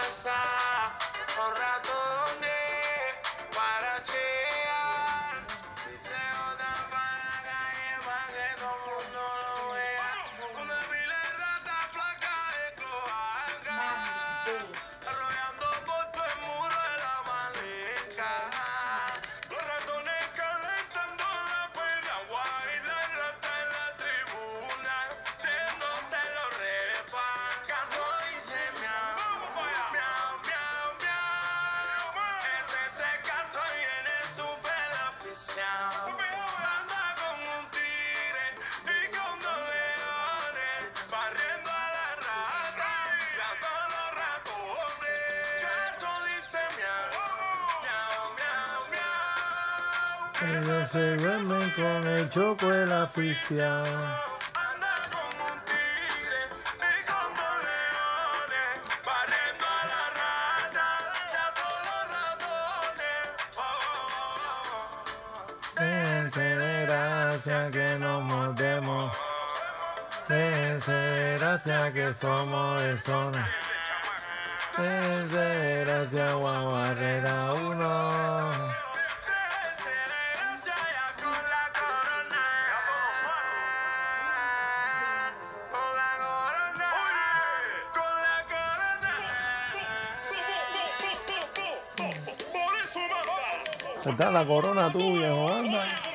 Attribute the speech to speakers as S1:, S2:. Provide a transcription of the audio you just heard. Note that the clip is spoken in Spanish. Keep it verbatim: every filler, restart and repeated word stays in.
S1: casa, los ratones para chear. Y se botan para la calle para que todo el mundo lo vea. Una pila de rata flaca de cloaca, arrollando por todo el muro de la maneca. Los ratones calentando la piragua y la rata en la tribuna, haciéndose los repas. Canto dice miau, miau, miau, miau. Ese se canto viene súper aficionado. Anda con un tigre y con dos leones, barriendo a la rata y a todos los ratones. Canto dice miau, miau, miau, miau.
S2: Ellos se duermen con el choco el afición.
S1: Anda con un tigre y con dos leones, barriendo a la rata y a todos los ratones. Oh, oh, oh.
S2: Déjense de gracia que nos mordemos. Déjense de gracia que somos de zona. Déjense de gracia, Guaguarrera uno.
S1: Déjense de gracia ya con la corona, con la corona, con la corona.
S2: Está la corona tuya, anda.